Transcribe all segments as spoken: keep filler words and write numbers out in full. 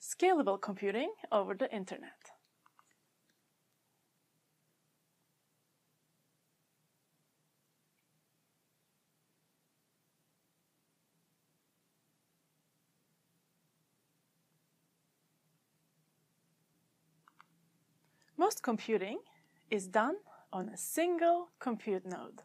Scalable computing over the internet. Most computing is done on a single compute node.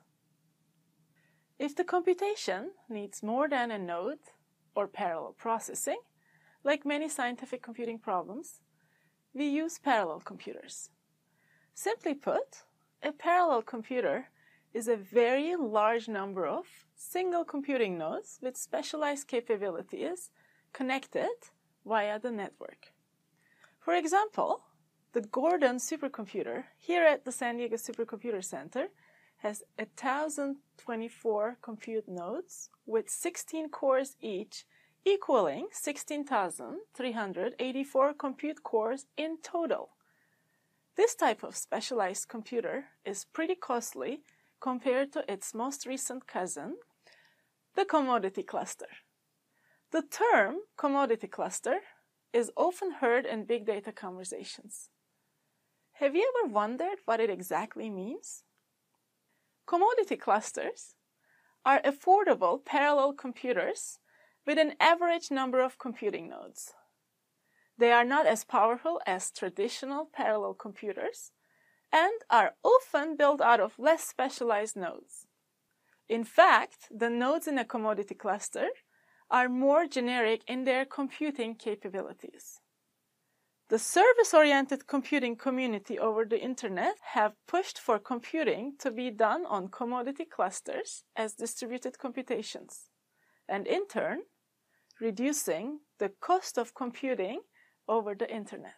If the computation needs more than a node or parallel processing, like many scientific computing problems, we use parallel computers. Simply put, a parallel computer is a very large number of single computing nodes with specialized capabilities connected via the network. For example, the Gordon supercomputer here at the San Diego Supercomputer Center has one thousand twenty-four compute nodes with sixteen cores each, equaling sixteen thousand three hundred eighty-four compute cores in total. This type of specialized computer is pretty costly compared to its most recent cousin, the commodity cluster. The term commodity cluster is often heard in big data conversations. Have you ever wondered what it exactly means? Commodity clusters are affordable parallel computers with an average number of computing nodes. They are not as powerful as traditional parallel computers and are often built out of less specialized nodes. In fact, the nodes in a commodity cluster are more generic in their computing capabilities. The service-oriented computing community over the internet have pushed for computing to be done on commodity clusters as distributed computations, and in turn, reducing the cost of computing over the internet.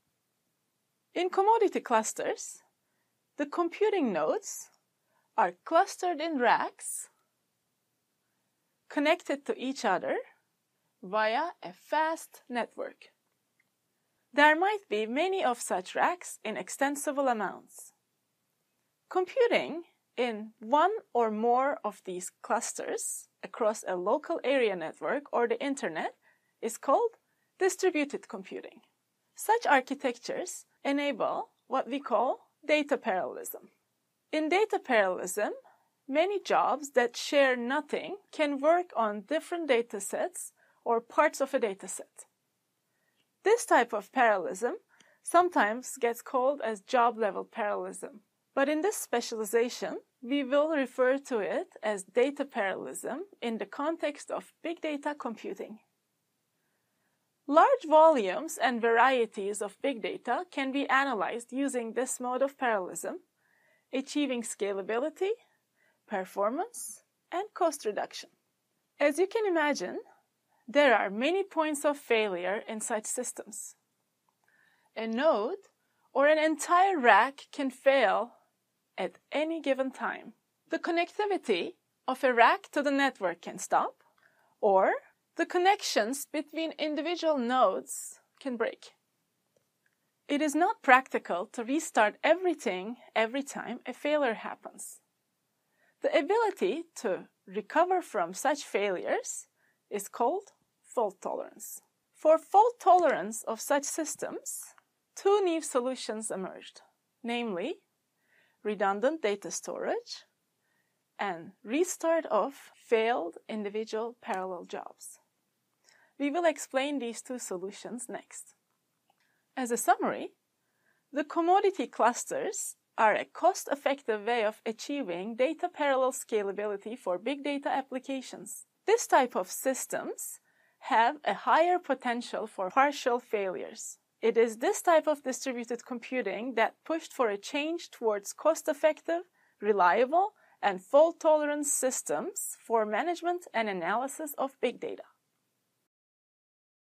In commodity clusters, the computing nodes are clustered in racks connected to each other via a fast network. There might be many of such racks in extensible amounts. Computing in one or more of these clusters across a local area network or the internet is called distributed computing. Such architectures enable what we call data parallelism. In data parallelism, many jobs that share nothing can work on different datasets or parts of a dataset. This type of parallelism sometimes gets called as job-level parallelism, but in this specialization, we will refer to it as data parallelism in the context of big data computing. Large volumes and varieties of big data can be analyzed using this mode of parallelism, achieving scalability, performance, and cost reduction. As you can imagine, there are many points of failure in such systems. A node or an entire rack can fail at any given time. The connectivity of a rack to the network can stop, or the connections between individual nodes can break. It is not practical to restart everything every time a failure happens. The ability to recover from such failures is called fault tolerance. For fault tolerance of such systems, two new solutions emerged, namely redundant data storage and restart of failed individual parallel jobs. We will explain these two solutions next. As a summary, the commodity clusters are a cost-effective way of achieving data parallel scalability for big data applications. This type of systems have a higher potential for partial failures. It is this type of distributed computing that pushed for a change towards cost-effective, reliable, and fault-tolerant systems for management and analysis of big data.